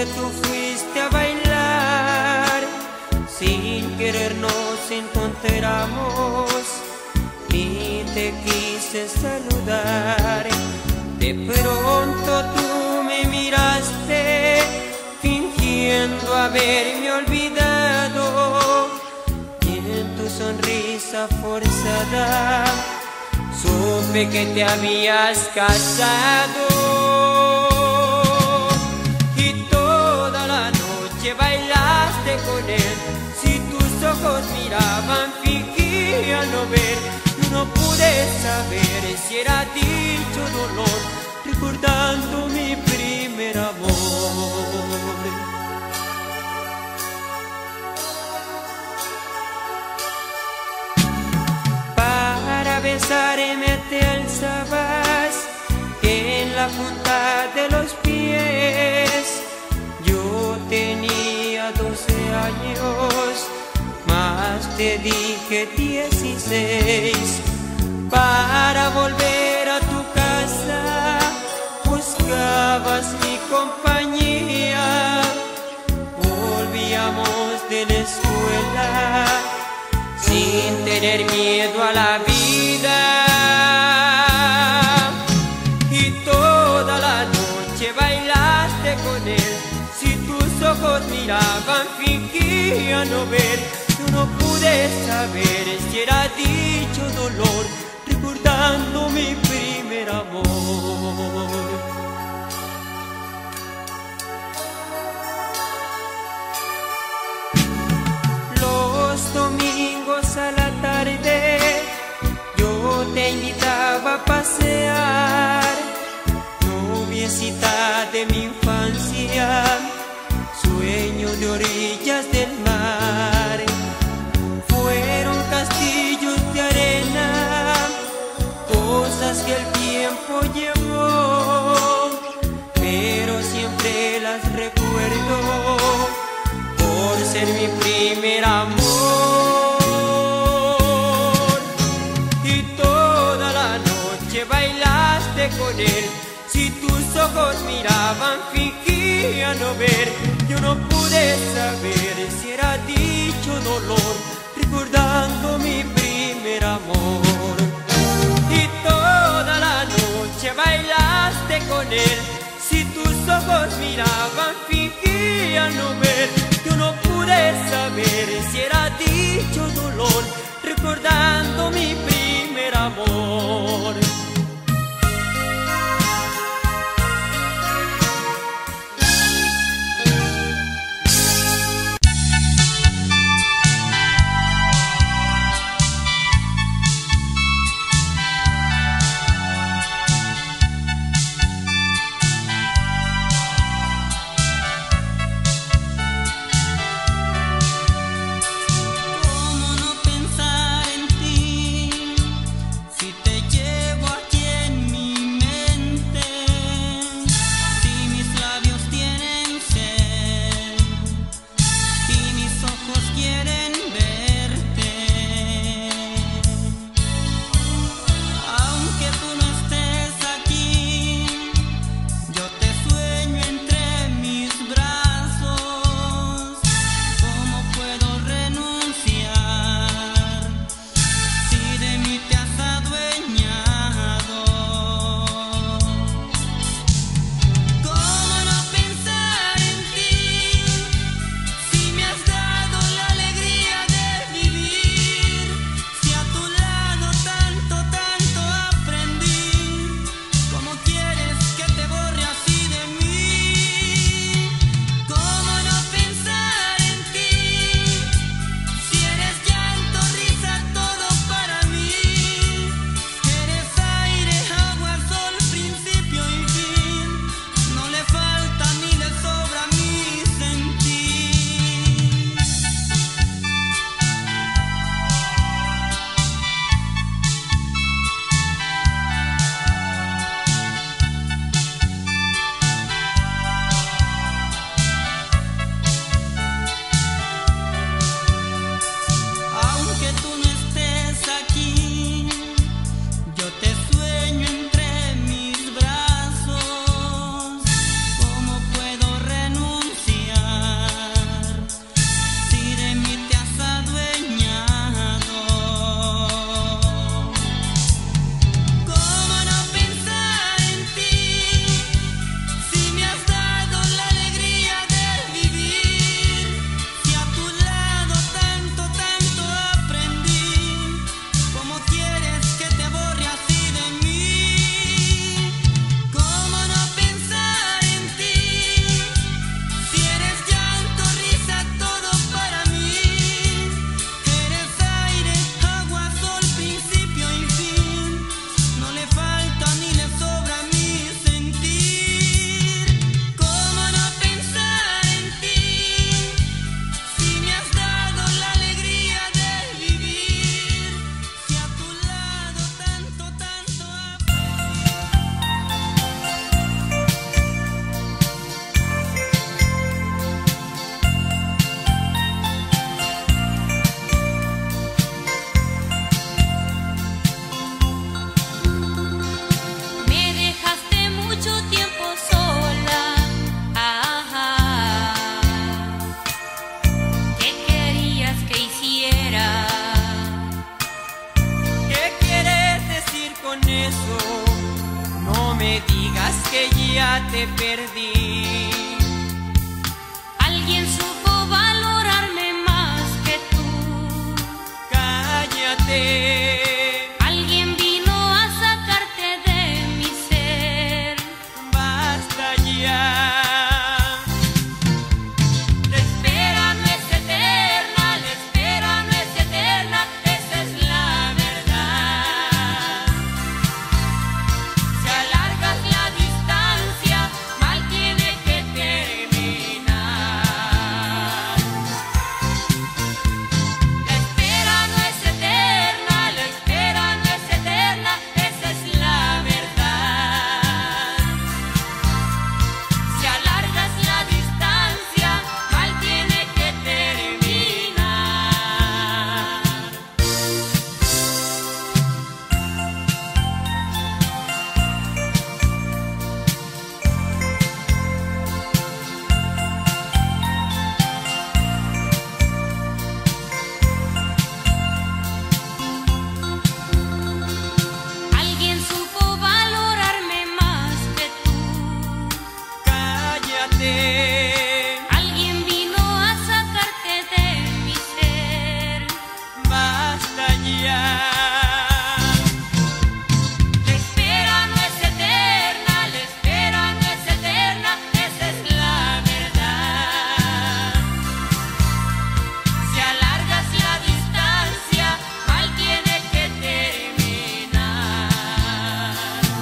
noche tú fuiste a bailar, sin querer nos encontramos y te quise saludar. De pronto tú me miraste, fingiendo haberme olvidado, y en tu sonrisa forzada supe que te habías casado. Y toda la noche bailaste con él, si tus ojos miraban fingían no ver. Yo no pude saber si era dicho dolor, recordando mi primer amor. Para besarme te alzabas en la punta de los pies. Yo tenía 12 años, más te dije 16. Para volver a tu casa buscabas mi compañía. Volvíamos de la escuela sin tener miedo a la vida. Y toda la noche bailaste con él, si tus ojos miraban fingían no ver. Yo no pude saber si era dicho dolor, recordando mi primer amor. Los domingos a la tarde yo te invitaba a pasear, noviecita de mi infancia, sueño de orillas del mar. Fueron castillos de arena, cosas que el tiempo llevó, pero siempre las recuerdo por ser mi primer amor. Y toda la noche bailaste con él, si tus ojos miraban fingían no ver. Yo no pude saber si era dicho dolor, recordando mi primer amor. Y toda la noche bailaste con él, si tus ojos miraban fingían no ver. Yo no pude saber si era dicho dolor, recordando mi primer amor. ¿Cómo no pensar en ti si te llevo a me digas que ya te perdí. Alguien supo valorarme más que tú. Cállate. Alguien vino a sacarte de mi ser. Basta ya. La espera no es eterna, la espera no es eterna, esa es la verdad. Si alargas la distancia, mal tiene que terminar. La espera no es eterna, la espera no es eterna, esa es la verdad. Si alargas la distancia, mal tiene que terminar. Alguien supo valorarme más que tú. Cállate. Alguien vino a sacarte de mi ser. Basta ya. La espera no es eterna, la espera no es eterna, esa es la verdad. Si alargas la distancia, mal tiene que terminar.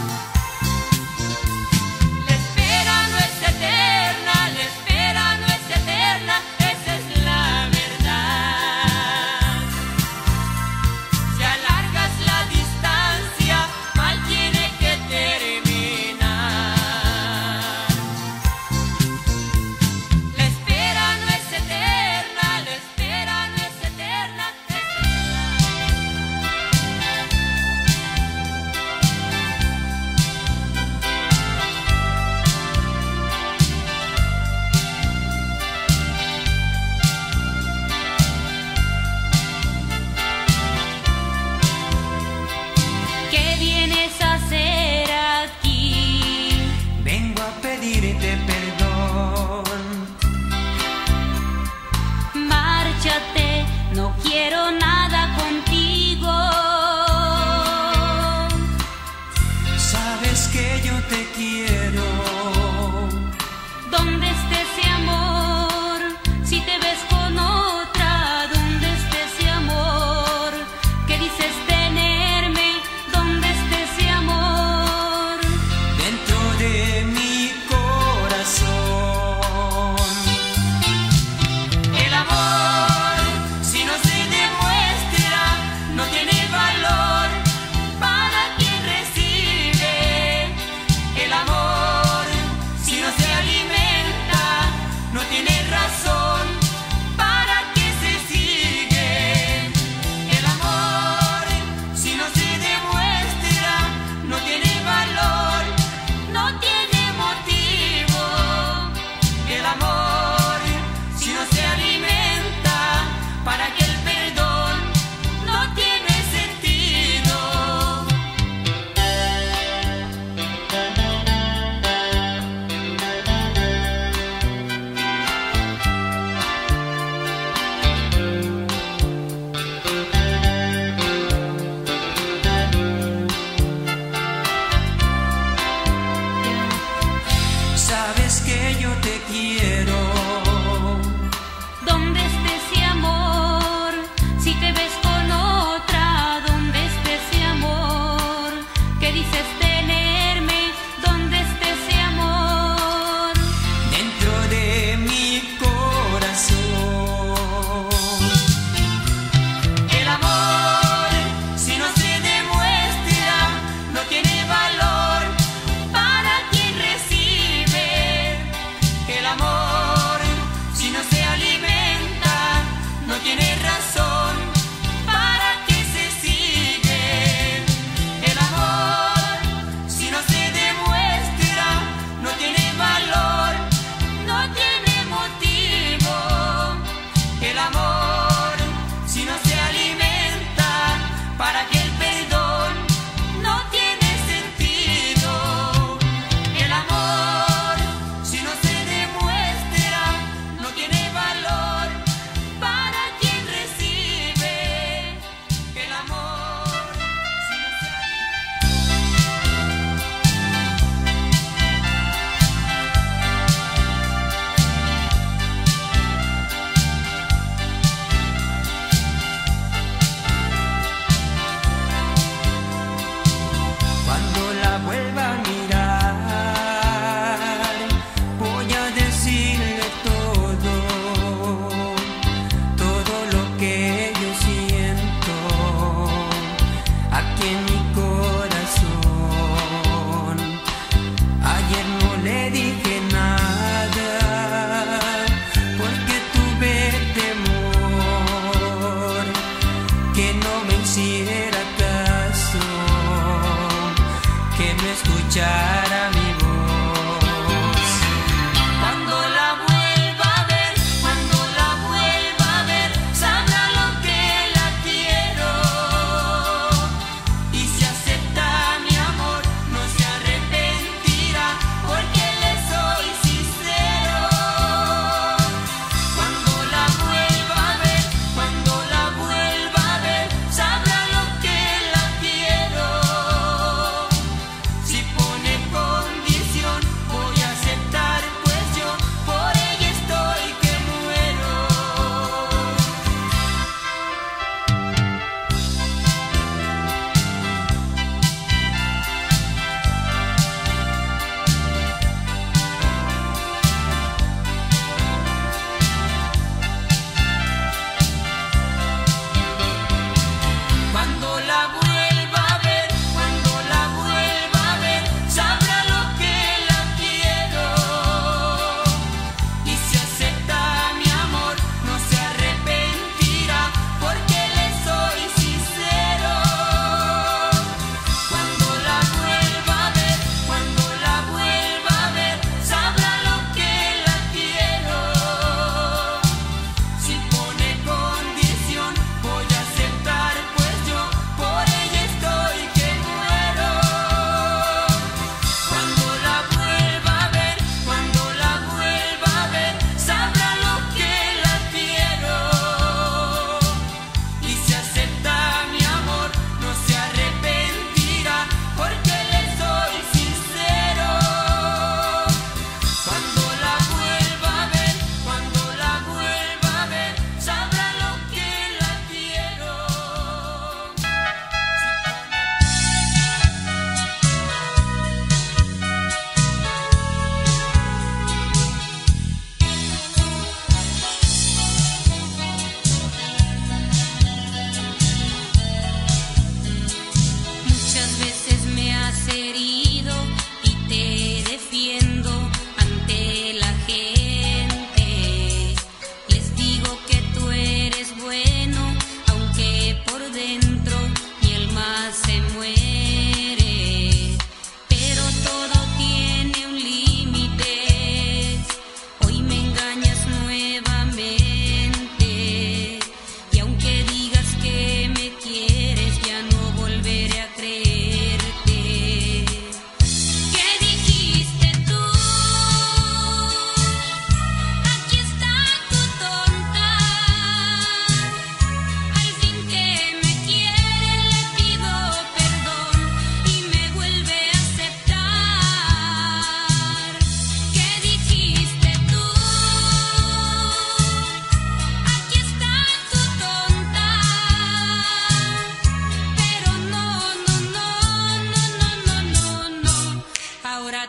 La espera no es eterna, la espera no es eterna, esa es la verdad. Si alargas la distancia, mal tiene que terminar. La espera no es eterna, la espera no es eterna, esa es la ¿Qué vienes a hacer aquí? Vengo a pedirte perdón. Márchate, no quiero nada contigo. Sabes que yo te quiero. ¿Dónde está ese amor? Si te ves con otra, ¿dónde está ese amor? ¿Qué dices tenerme? ¿Dónde está ese amor? Dentro de mi corazón. El amor, si no se demuestra, no tiene valor para quien recibe. El amor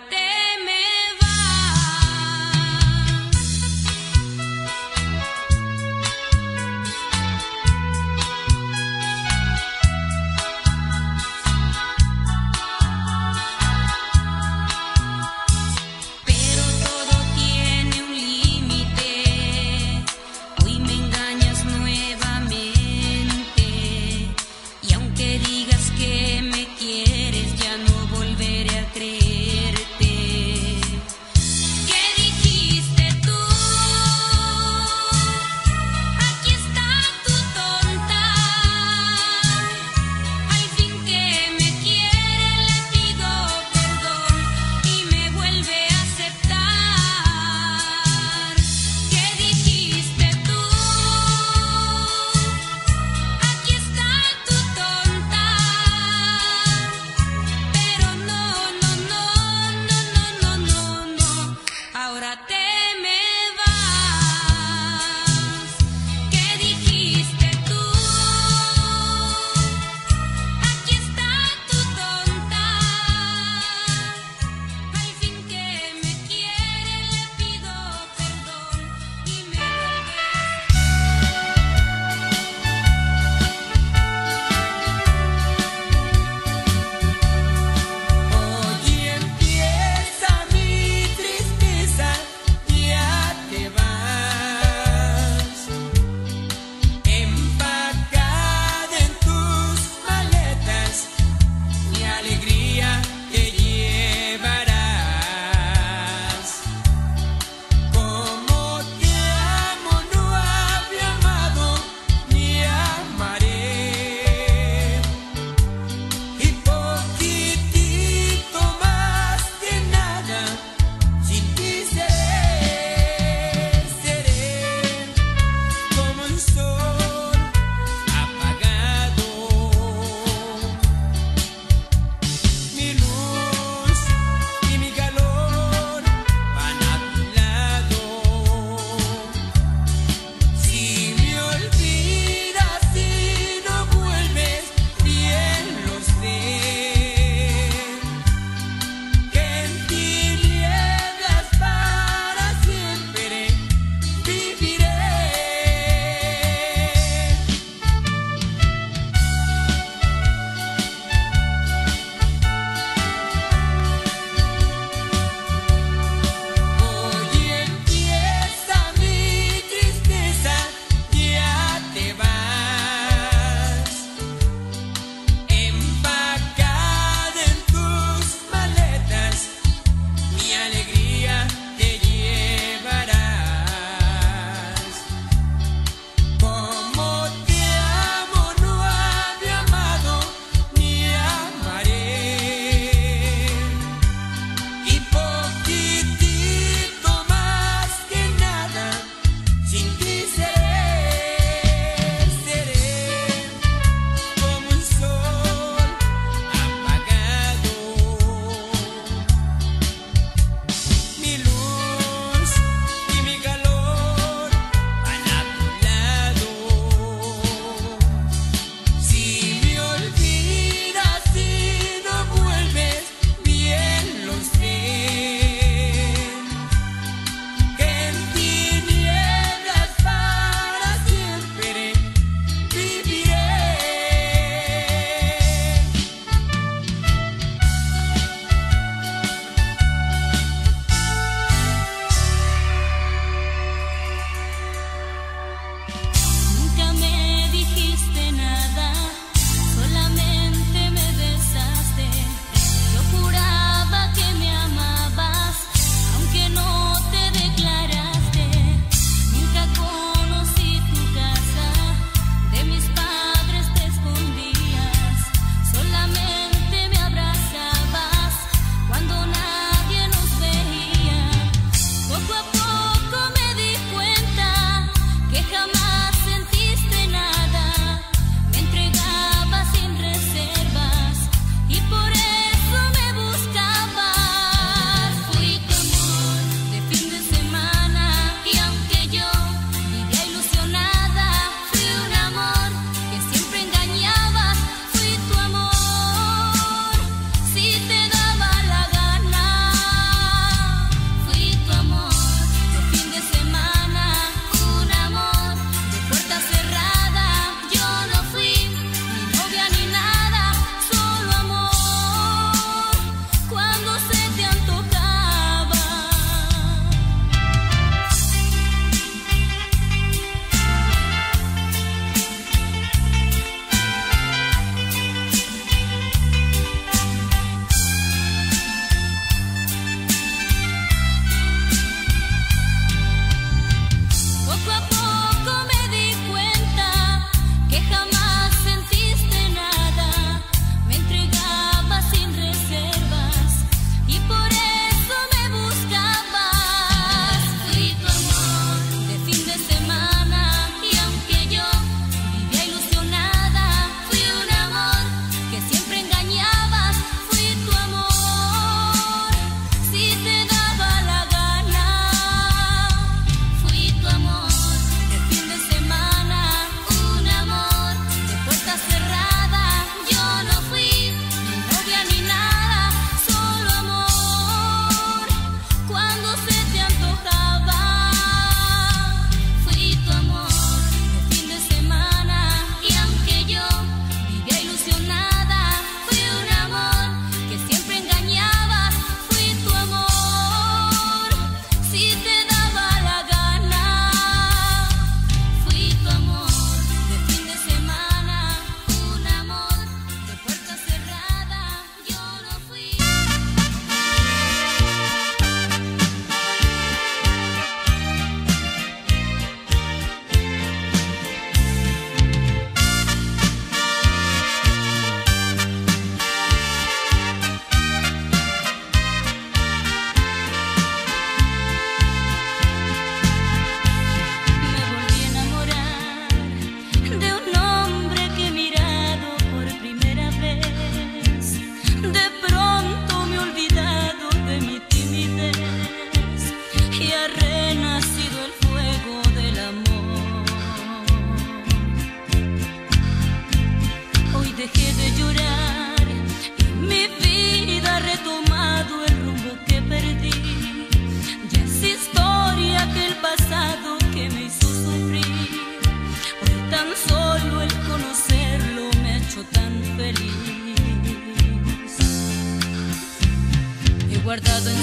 te me vas. Pero todo tiene un límite. Hoy me engañas nuevamente. Y aunque digas que me quieres, ya no volveré a creerte.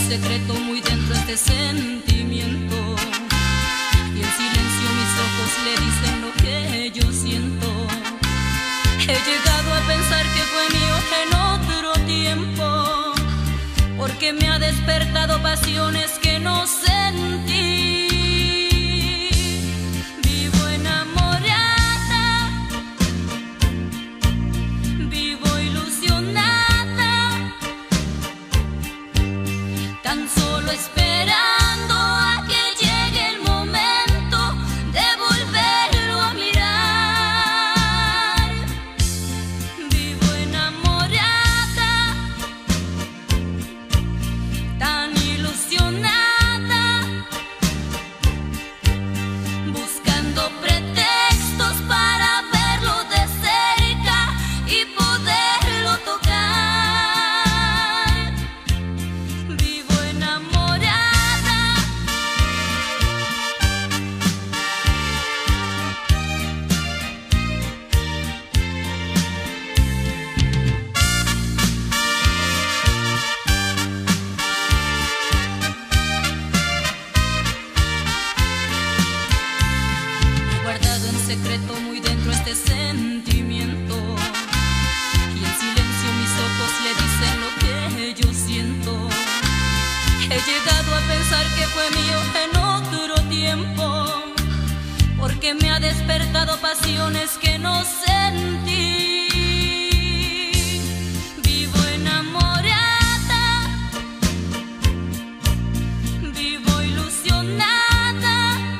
secreto muy dentro este sentimiento, y en silencio mis ojos le dicen lo que yo siento. He llegado a pensar que fue mío en otro tiempo, porque me ha despertado pasiones que no sentí. Vivo enamorada, vivo ilusionada, tan solo esperando a que llegue el momento de volverlo a mirar. Vivo enamorada, tan ilusionada, buscando pretextos para verlo de cerca y poderlo tocar. Vivo enamorada, he guardado en secreto muy dentro este sentimiento, y en silencio mis ojos le dicen lo que yo siento. He llegado a pensar que fue mío en otro tiempo, porque me ha despertado pasiones que no sentí. Vivo enamorada, vivo ilusionada,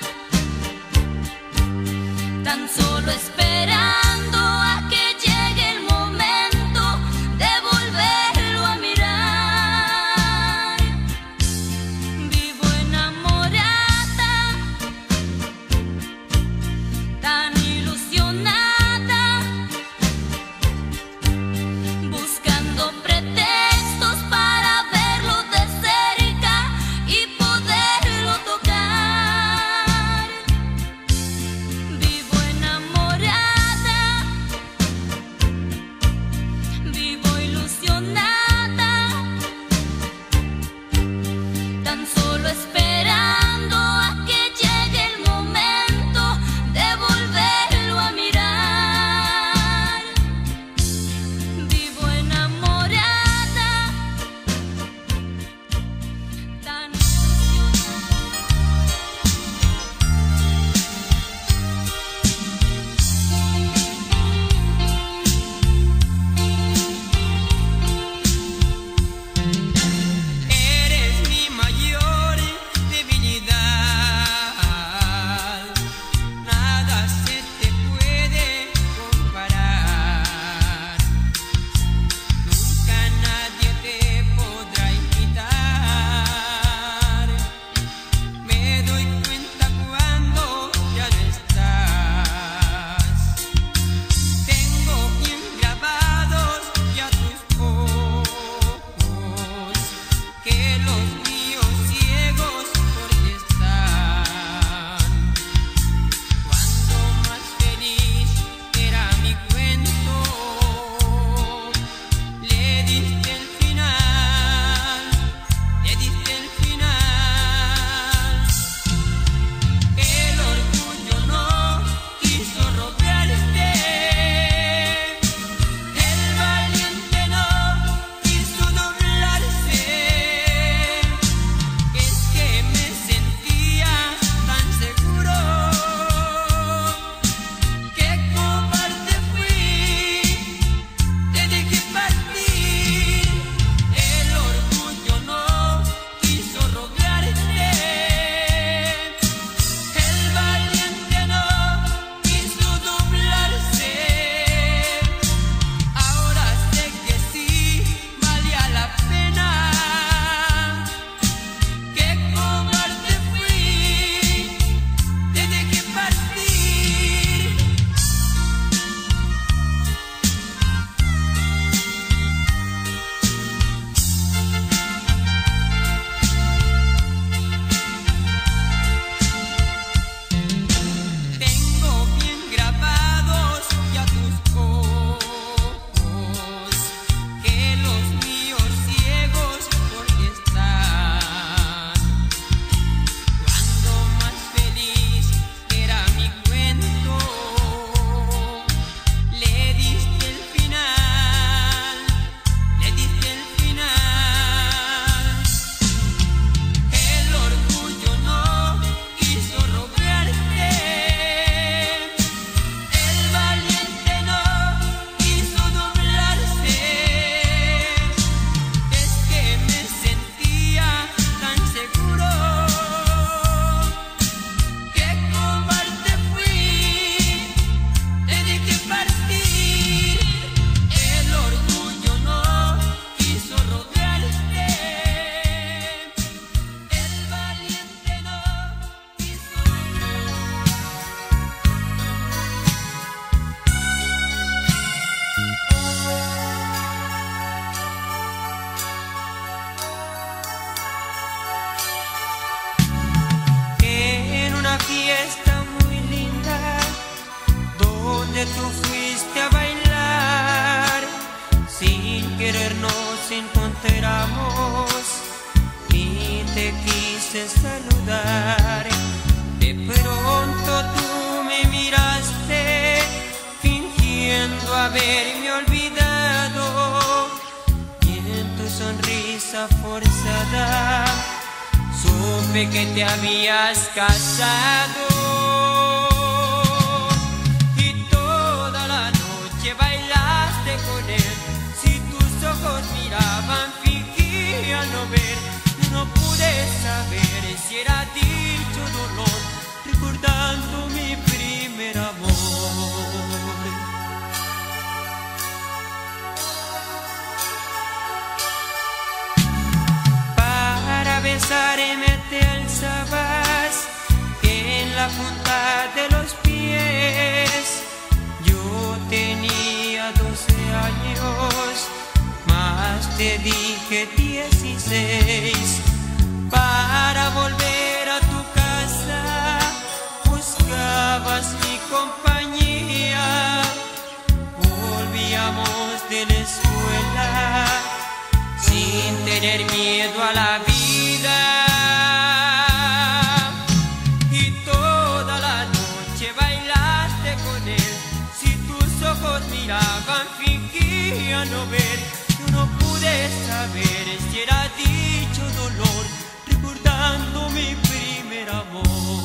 tan solo esperando a que llegue el momento de volverlo a mirar. Vivo enamorada, tan ilusionada, buscando pretextos para verlo de cerca y poderlo tocar. Vivo enamorada, vivo ilusionada, tan solo esperando a que llegue el momento de volverlo a mirar. Vivo enamorada, tan Eres mi mayor que tú fuiste a bailar, sin querer nos encontramos y te quise saludar. De pronto tú me miraste fingiendo haberme olvidado, y en tu sonrisa forzada supe que te habías casado. Y toda la noche bailaste con él, si tus ojos miraban fingía no ver. No pude saber si era dicho dolor, recordando mi primer amor. Para besarme te alzabas en la punta de los pies. Yo tenía 12 años, más te dije 16. Para volver a tu casa buscabas mi compañía. Volvíamos de la escuela sin tener miedo a la vida. Y toda la noche bailaste con él, si tus ojos miraban fingía no ver. Yo no pude saber si era dicho dolor, recordando mi primer amor.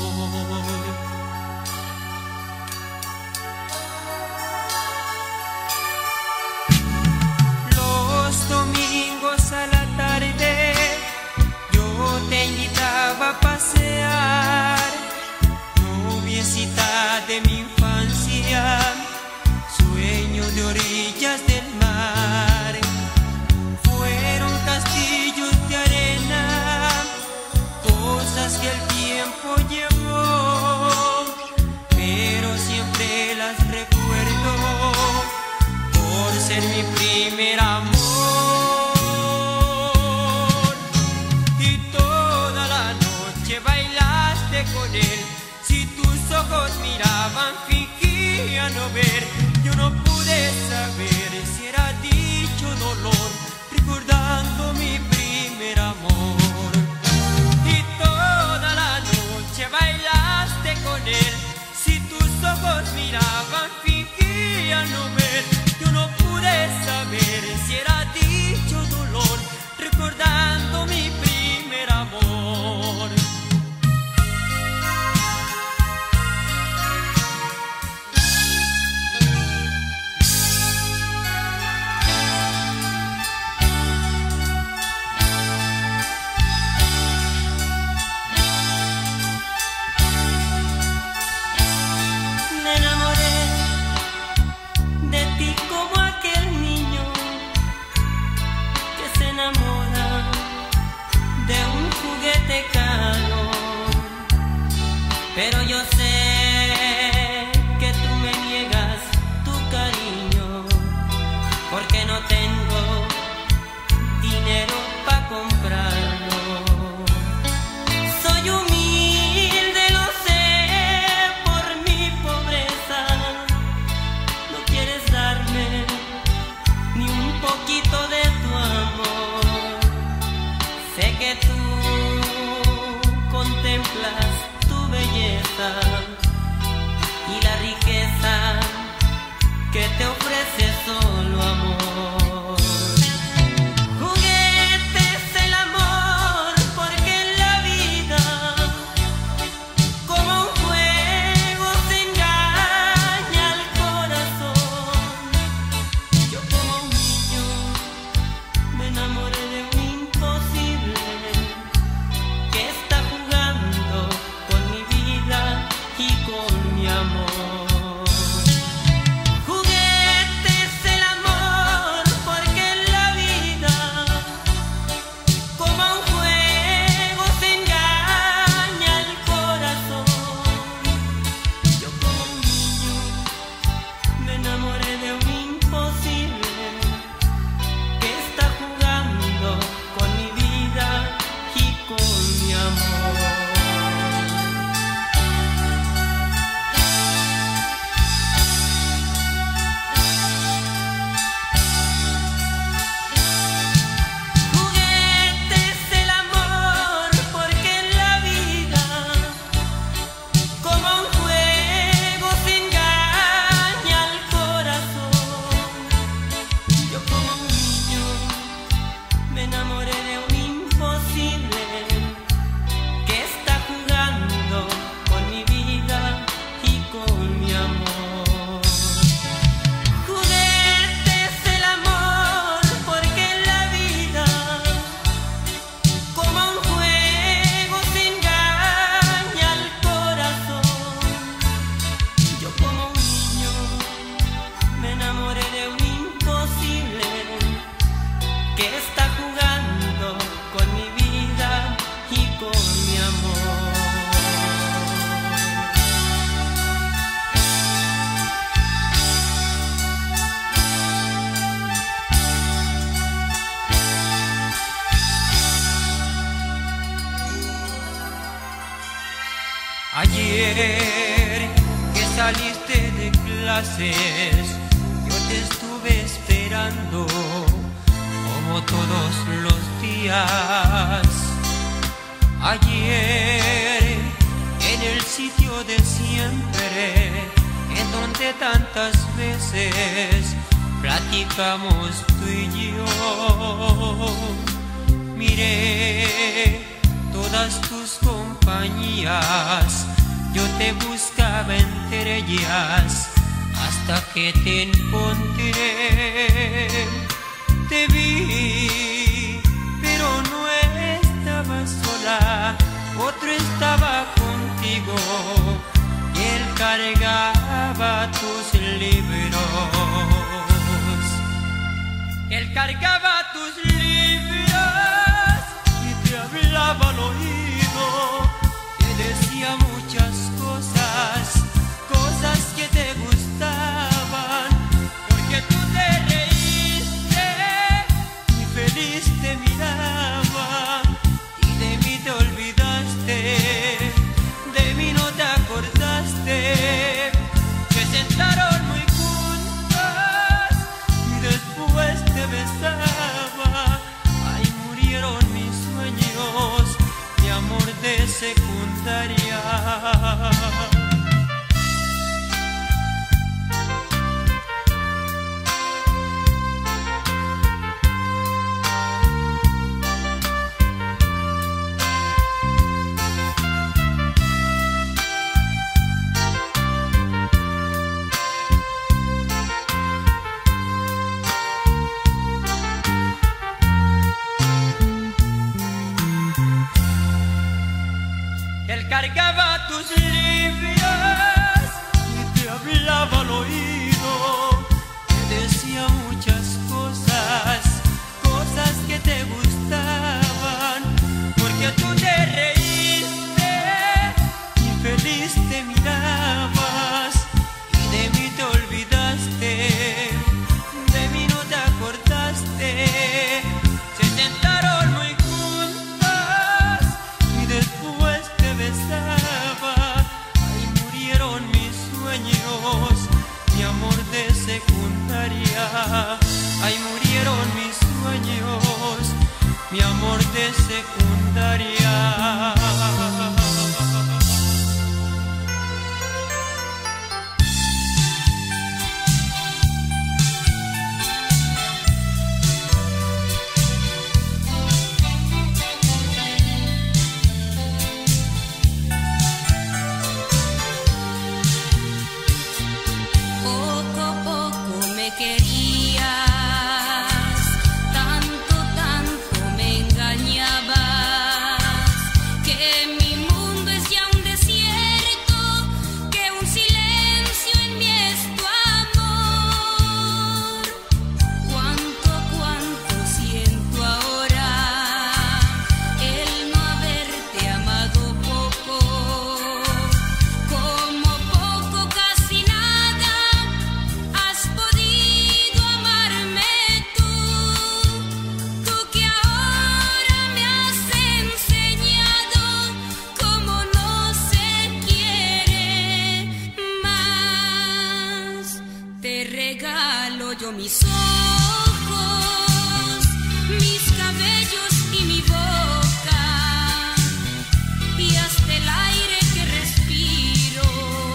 Los domingos a la tarde yo te invitaba a pasear, noviecita de mi infancia, sueño de orillas del mar. Fueron castillos de arena, cosas que el tiempo llevó, pero siempre las recuerdo por ser mi primer amor. Y toda la noche bailaste con él, si tus ojos miraban fingía no ver. Yo no pude saber si era dicho dolor, recordando mi primer amor. Y toda la noche bailaste con él, si tus ojos miraban fingía no ver. Yo no pude saber si era dicho dolor, recordando mi primer amor. Pero yo sé que tú me niegas tu cariño, porque no tengo dinero para comprarlo. Soy humilde, lo sé, por mi pobreza. No quieres darme ni un poquito de tu amor. Sé que tú contemplas belleza y la riqueza que te ofrece solo amor. Juguete es el amor, porque en la vida como un juego se engaña al corazón. Yo como un niño me enamoré de un imposible que está jugando y con mi amor. Juguete es el amor. Ayer que saliste de clases, yo te estuve esperando como todos los días. Ayer en el sitio de siempre, en donde tantas veces platicamos tú y yo, miré todas tus compañías, yo te buscaba entre ellas hasta que te encontré. Te vi, pero no estabas sola, otro estaba contigo y él cargaba tus libros. Él cargaba tus libros y te hablaba al oído, te decía muchas cosas, cosas que te gustaban, porque tú te reíste y feliz te miraba, y de mí te olvidaste, de mí no te acordaste. Se sentaron muy juntos y después te besaba. Ahí murieron mis sueños, mi amor de secundaria. Él cargaba tus libros y te hablaba al oído, te decía muchas cosas, cosas que te gustaban, porque tú te reíste y feliz te mirabas, y de mí te olvidaste, de mí no te acordaste. Se sentaron muy juntos y después te besaba. Ahí murieron mis sueños, mi amor de secundaria. Ahí murieron mis sueños, mi amor de secundaria. Poco a poco me querías, tanto, tanto me engañabas, que mi mundo es ya un desierto, que un silencio en mí es tu amor. Cuánto, cuánto siento ahora el no haberte amado poco, como poco, casi nada has podido amarme tú, tú que ahora me has enseñado cómo no se quiere más. Te regalo yo mis ojos, mis cabellos y mi boca, y hasta el aire que respiro.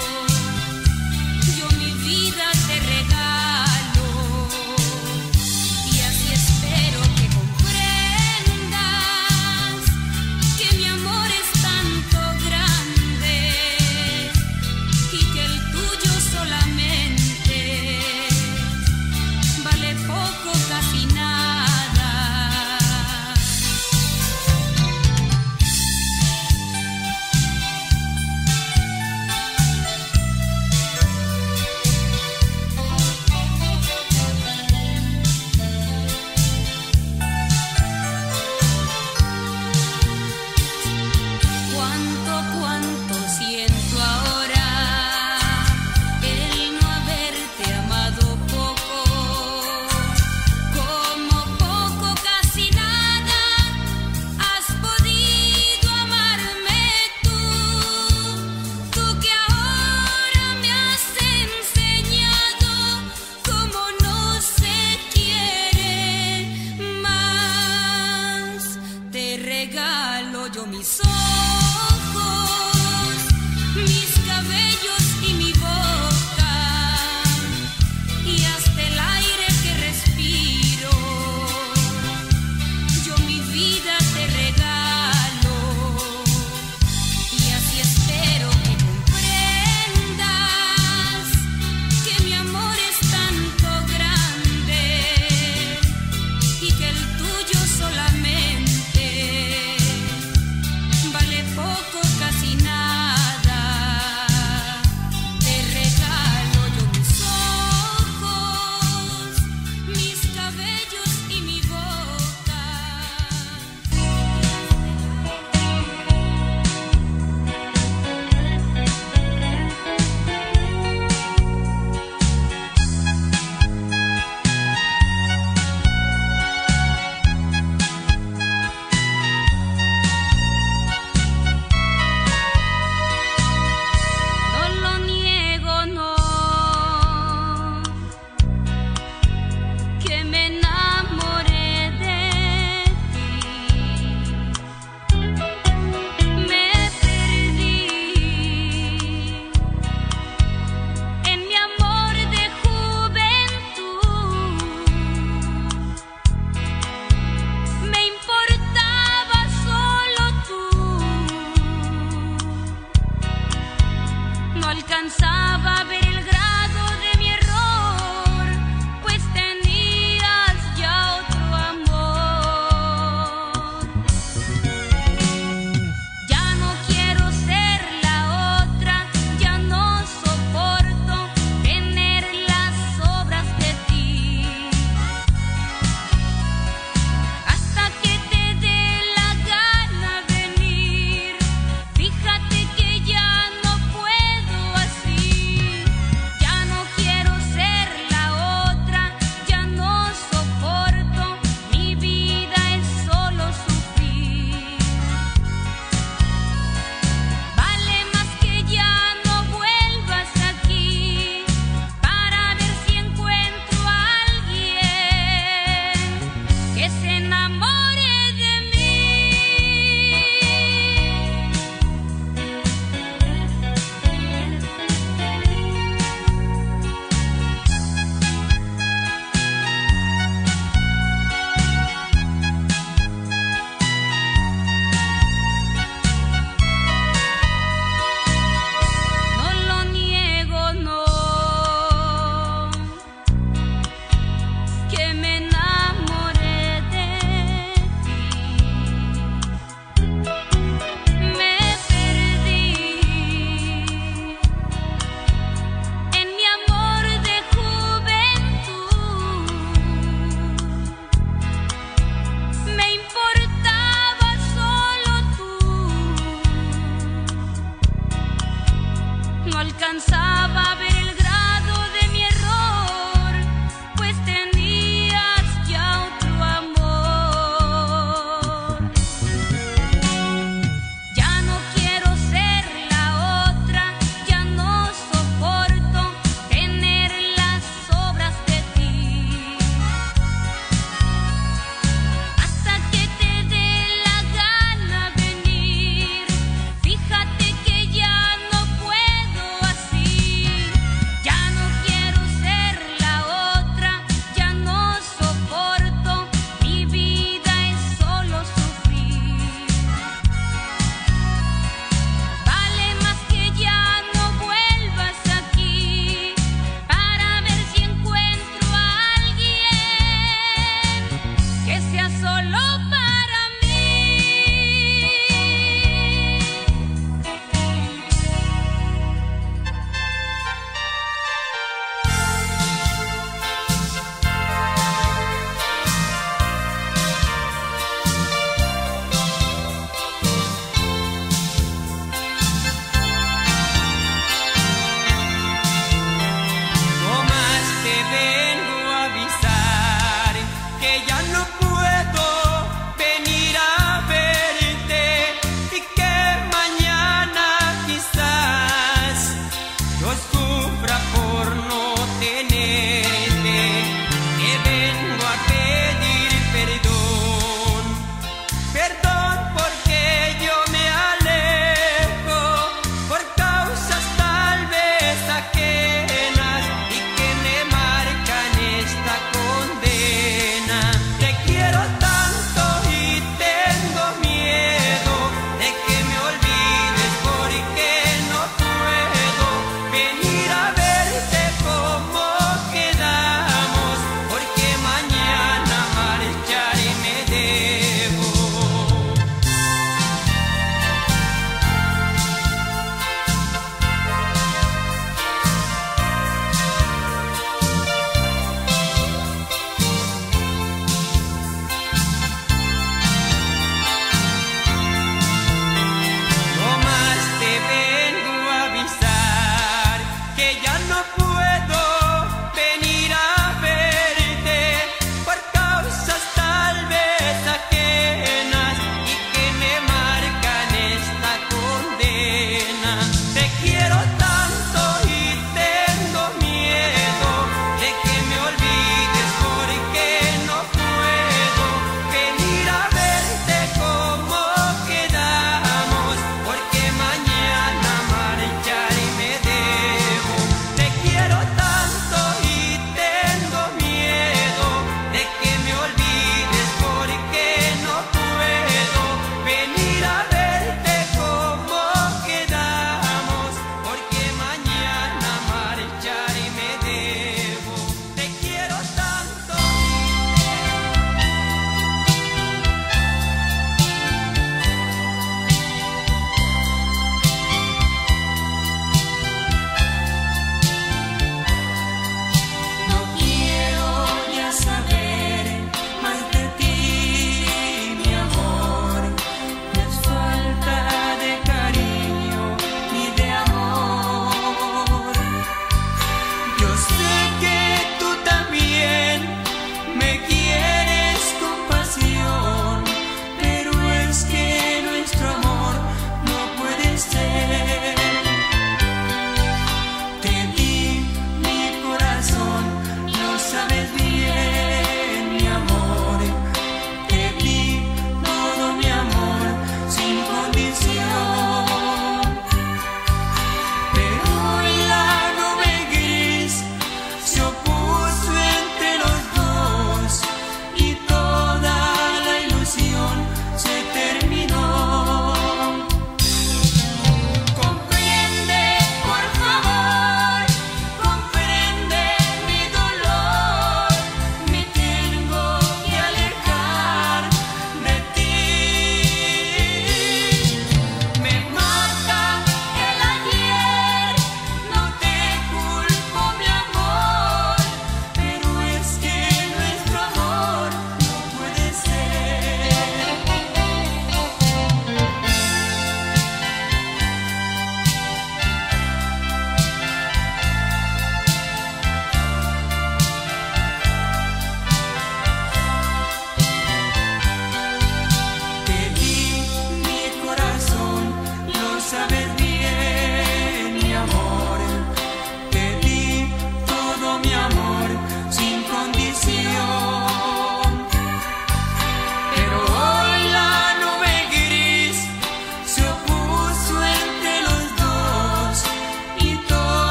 Yo mi vida te regalo, y así espero que comprendas que mi amor es tanto grande y que el tuyo solamente vale por yo mis ojos, mis cabellos y mi boca, y hasta el aire que respiro, yo mi vida te regalo, y así espero que comprendas que mi amor es tanto grande y que el tuyo solamente vale por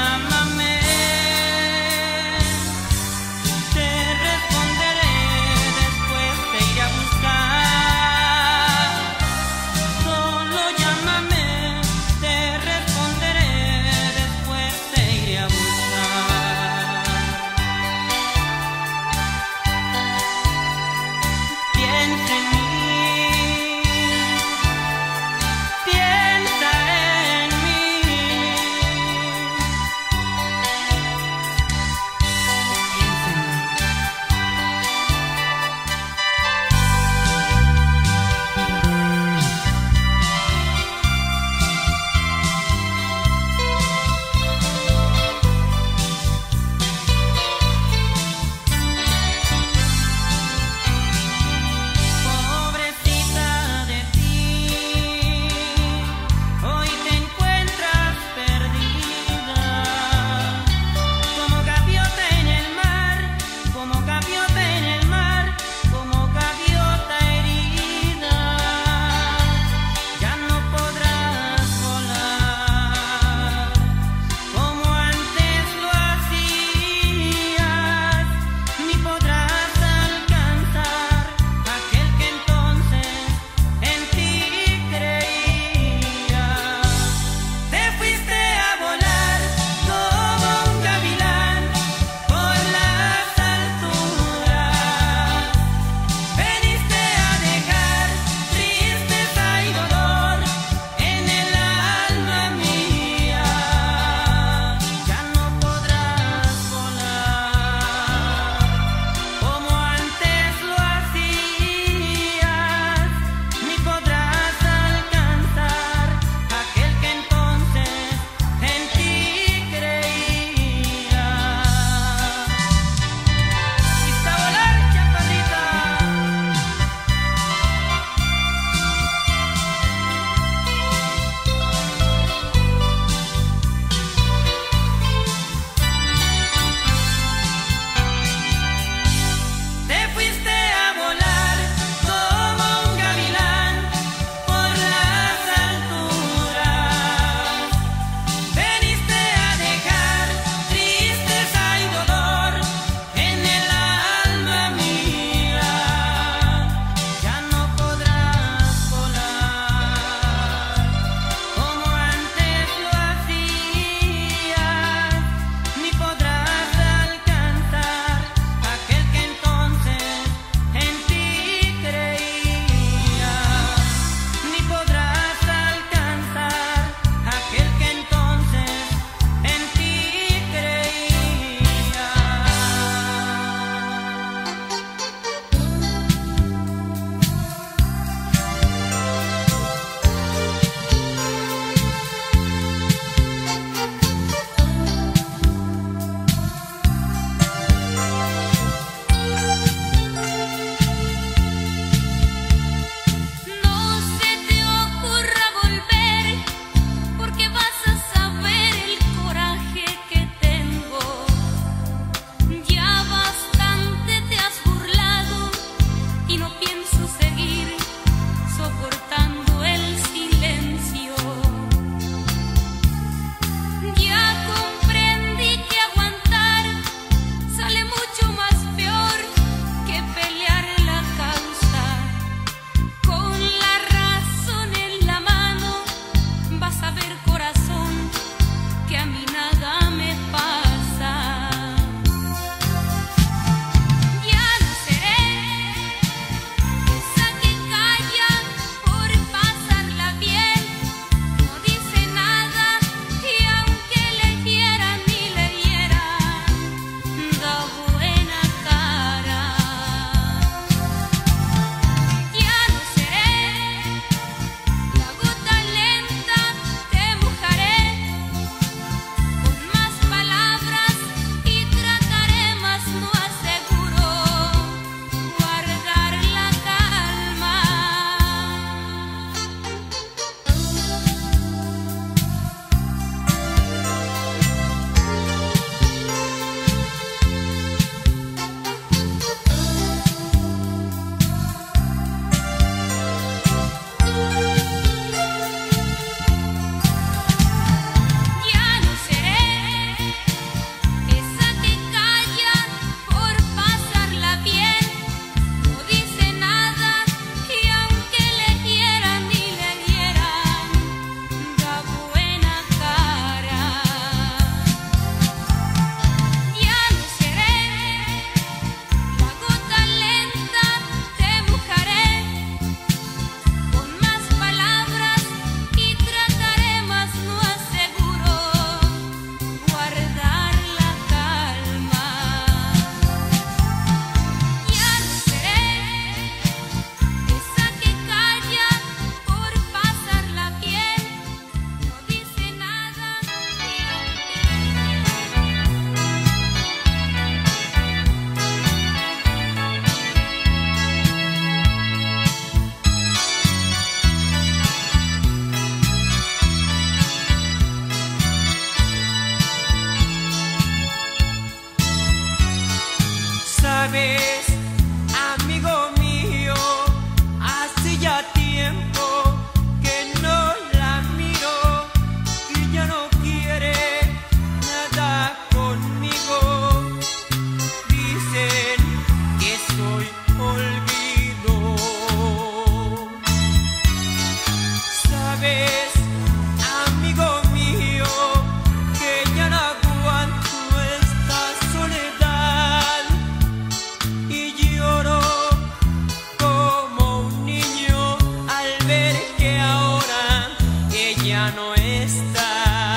llámame, te responderé, después te iré a buscar. Solo llámame, te responderé, después te iré a buscar. Piensa en mí, piensa en mí. Sabes, amigo mío, hace ya tiempo que no la miro y ya no quiere nada conmigo. Dicen que soy olvido. Sabes, amigo mío, que ya no aguanto esta soledad y lloro como un niño al ver que ahora ella no está.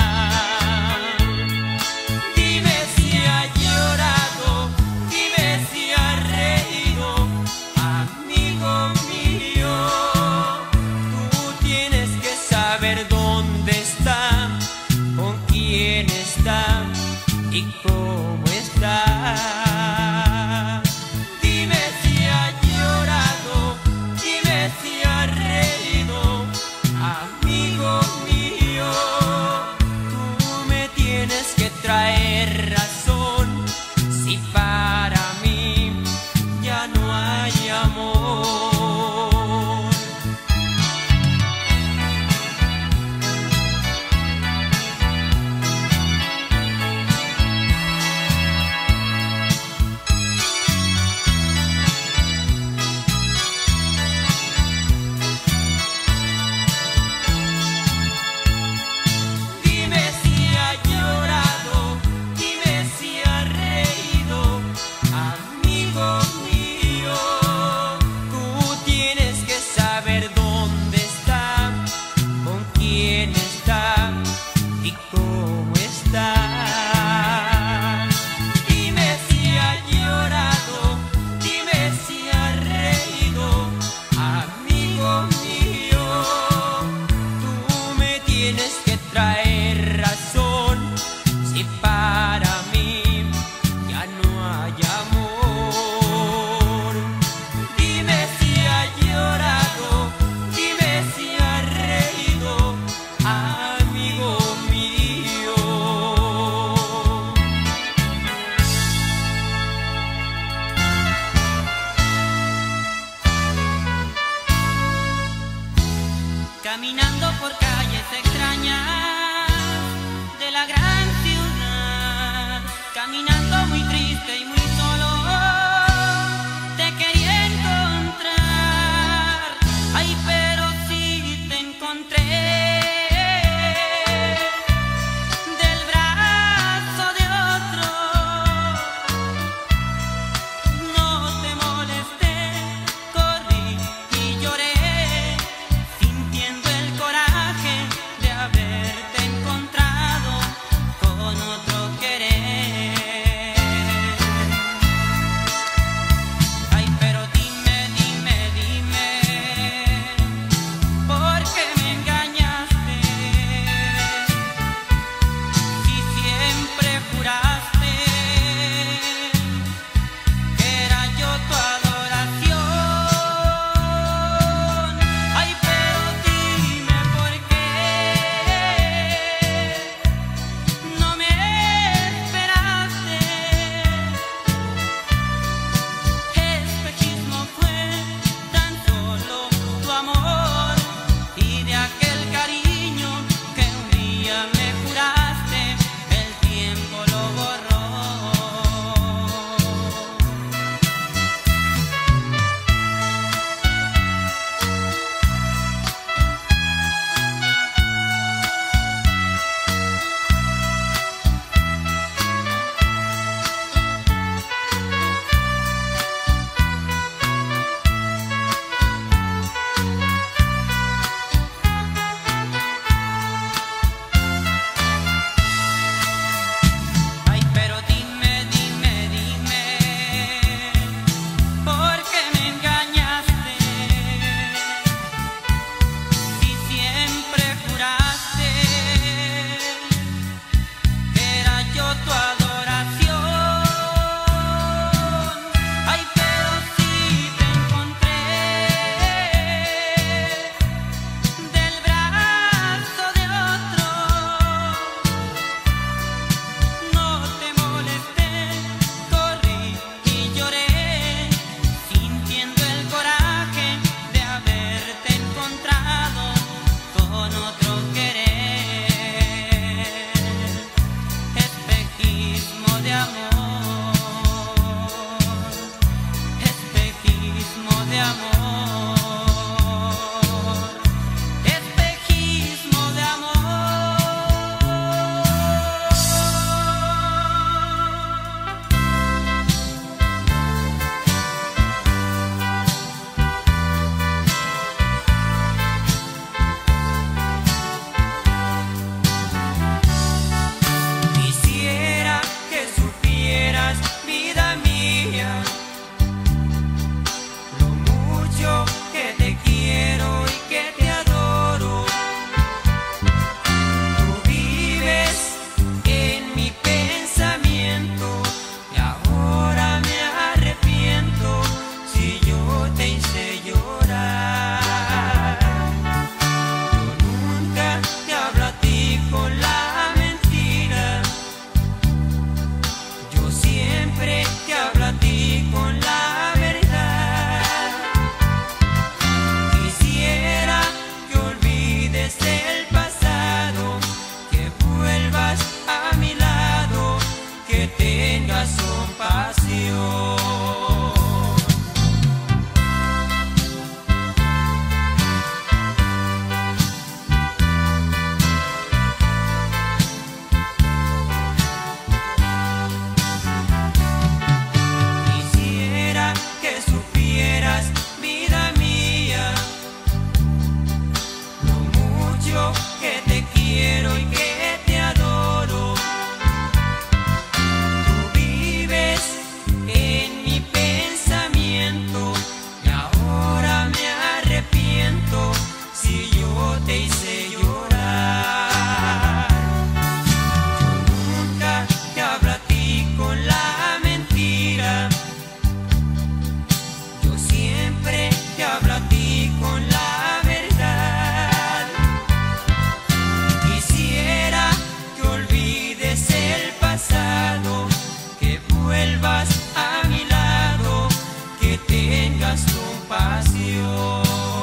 Dime si ha llorado, dime si ha reído, amigo mío. Tú tienes que saber dónde está, con quién está y cómo está. Dime si ha llorado, dime si ha reído, amigo mío. Tú me tienes que traer razón si para mí ya no hay amor. de amor, espejismo de amor, espejismo de amor. Quisiera que supieras, vida mía, lo mucho que te quiero y que te adoro. Tú vives en mi pensamiento y ahora me arrepiento si yo te hice llorar. Yo nunca te hablo a ti con la mentira, yo siempre te hablo a ti con la verdad. Quisiera que olvides el pasado, que vuelvas a mi lado, que tengas compasión. Quisiera que supieras, vida mía, lo mucho que te quiero y que te adoro. Tú vives en mi pensamiento y ahora me arrepiento si yo te hice llorar. Yo nunca te hablo a ti con la mentira, yo siempre te hablo a ti con la verdad. Quisiera que olvides el pasado, que vuelvas a mi lado, que tengas compasión.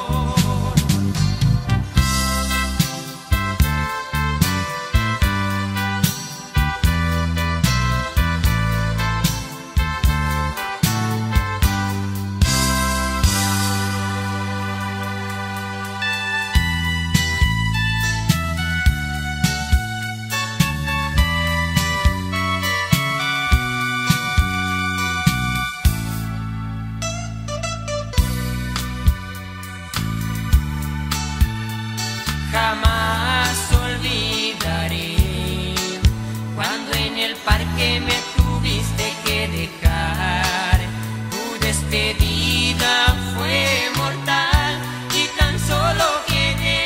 Jamás olvidaré cuando en el parque me tuviste que dejar. Tu despedida fue mortal y tan solo quedé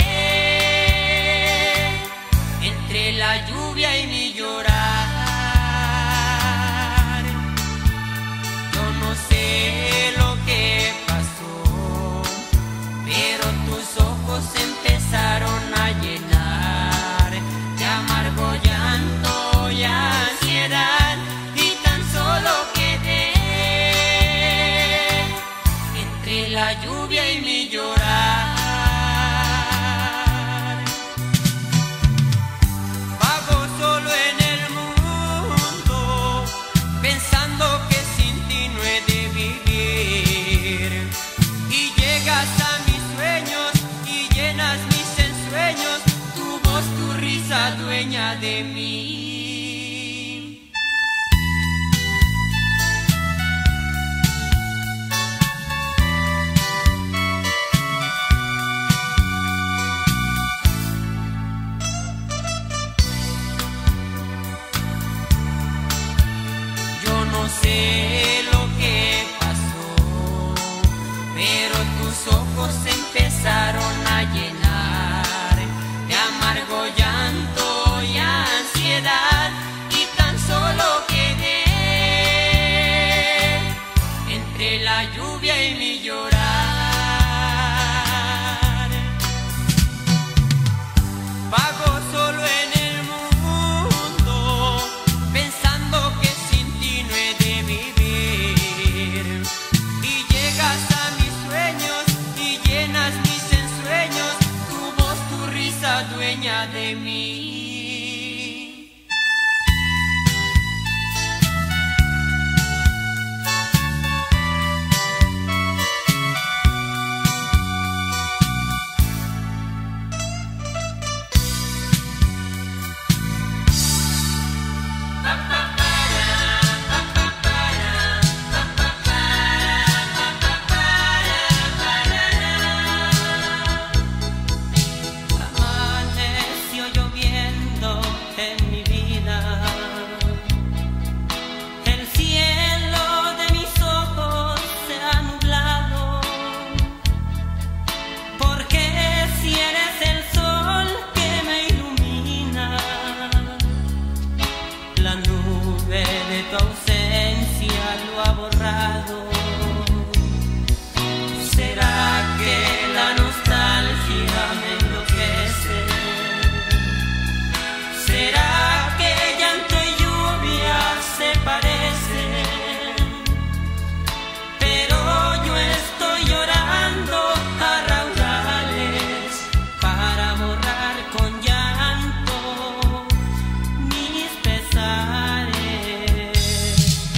entre la lluvia y mi llorar. Yo no sé lo que pasó, pero tus ojos empezaron a llenar de amargo llanto y ansiedad, y tan solo quedé entre la lluvia y mi llorar. Vago solo en el mundo, pensando que sin ti no he de vivir, y llegas a mis sueños y llenas mis ensueños, tu voz, tu risa dueña de mí. Yo no sé lo que pasó, pero tus ojos empezaron a llenar de amargo llanto y ansiedad, y tan solo quedé entre la lluvia y mi llorar. Vago solo en el mundo, pensando que sin ti no he de vivir. tu ausencia lo ha borrado. ¿Será que la nostalgia me enloquece? ¿Será que llanto y lluvia se parecen? Pero yo estoy llorando a raudales para borrar con llanto mis pesares.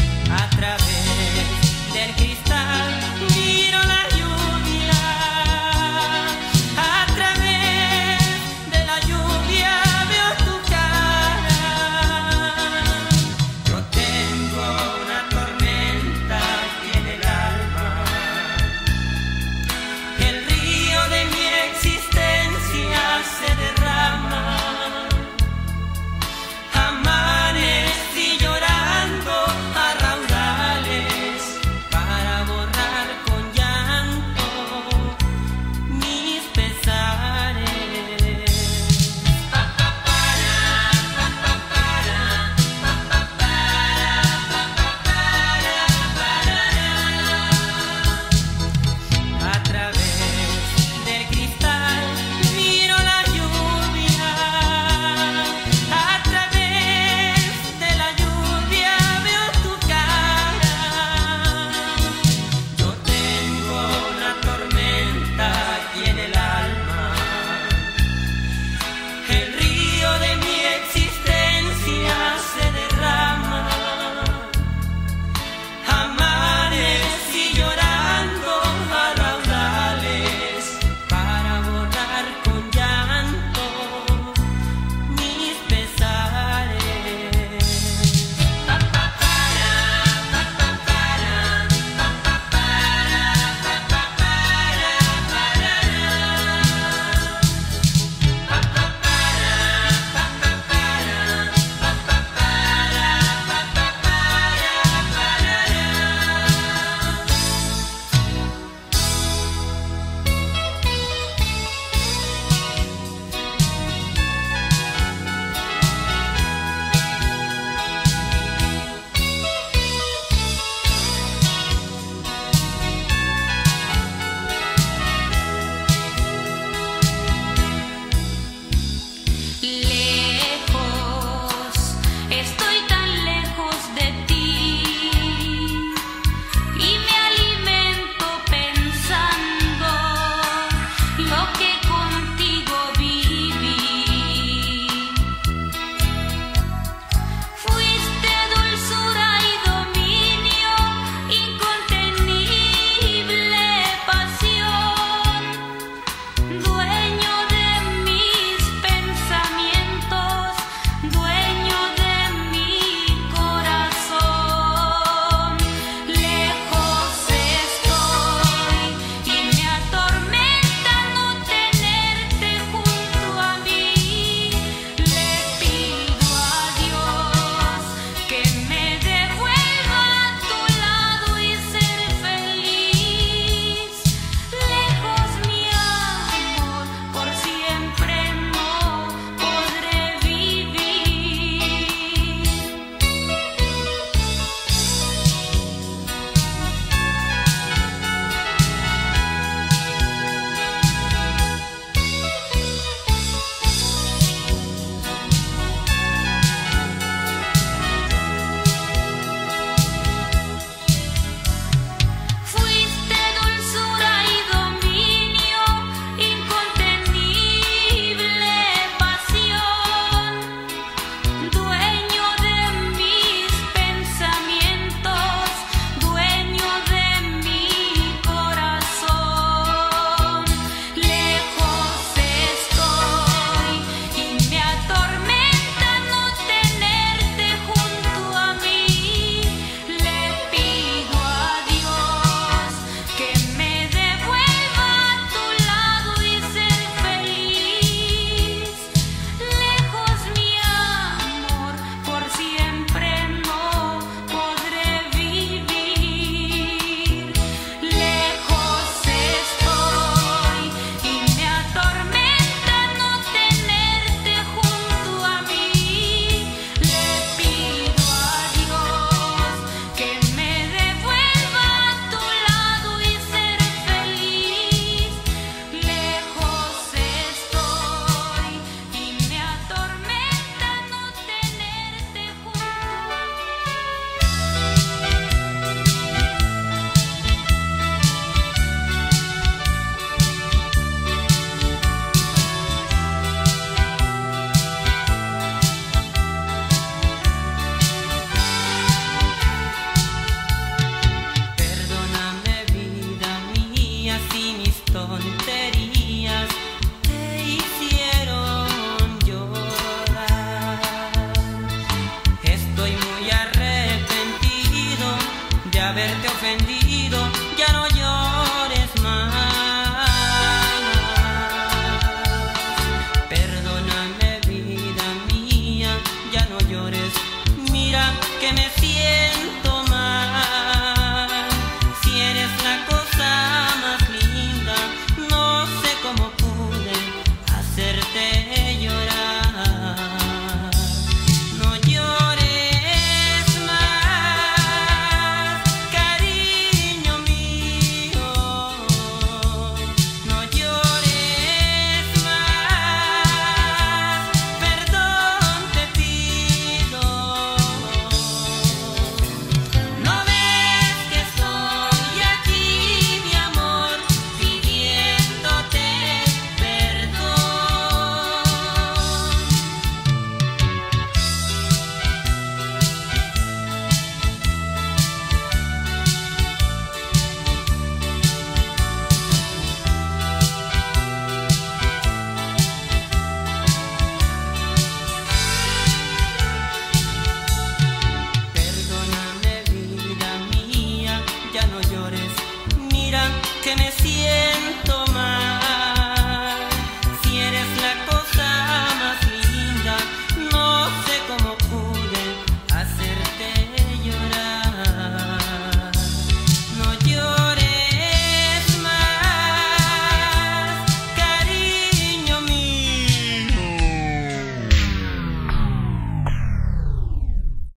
haberte